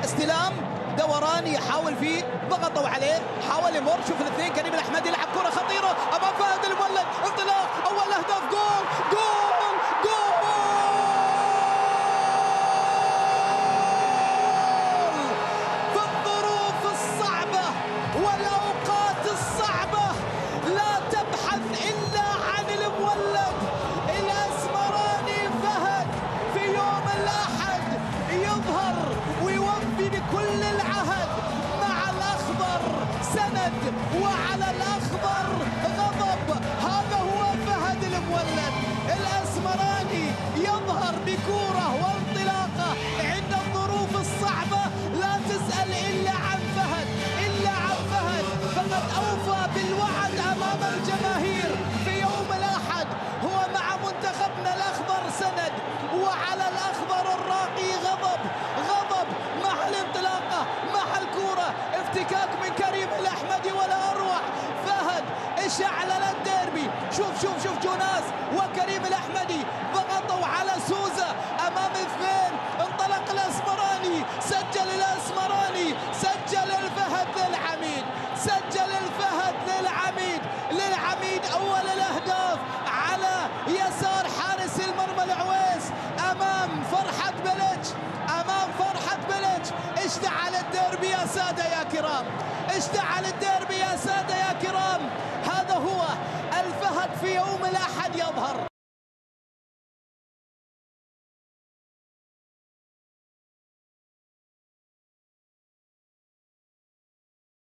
استلام دوران يحاول فيه، ضغطوا عليه، حاول يمر. شوف الاثنين، كريم الاحمدي يلعب كره خطيره امام فهد المولد، انطلاق، اول اهداف، جول جول جول في الظروف الصعبه والاوقات الصعبه لا تبحث الا عن المولد الاسمراني. فهد في يوم الاحد يظهر ويوفي بكل العهد مع الاخضر سند وعلى الاخضر غضب. هذا هو فهد المولد الاسمراني، يظهر بكوره وانطلاقه عند الظروف الصعبه. لا تسال الا عن فهد، الا عن فهد. فقد اوفى بالوعد امام الجماهير في يوم الاحد. هو مع منتخبنا الاخضر سند وعلى الاخضر الراقي غضب. غضب مع الانطلاقه، مع الكوره، افتكاك من كريم الاحمدي ولا اروع. فهد اشعل الديربي. شوف جوناس وكريم الاحمدي ضغطوا على سوزا امام اثنين. انطلق الاسمراني، سجل الاسمراني، سجل الفهد للعميد، سجل الفهد للعميد اول الاهداف على يسار حارس المرمى العويس امام فرحة بلج، امام فرحة بلج. اشتعل الديربي يا ساده يا كرام، اشتعل الديربي يا ساده يا كرام. هذا هو الفهد في يوم الاحد يظهر.